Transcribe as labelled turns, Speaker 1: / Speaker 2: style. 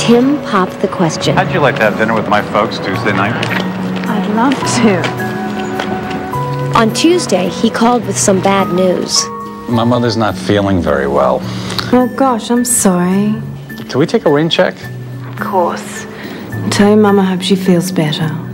Speaker 1: Tim popped the question.
Speaker 2: How'd you like to have dinner with my folks Tuesday night?
Speaker 3: I'd love to.
Speaker 1: On Tuesday, he called with some bad news.
Speaker 2: My mother's not feeling very well.
Speaker 3: Oh gosh, I'm sorry.
Speaker 2: Can we take a rain check?
Speaker 3: Of course. Tell your mum I hope she feels better.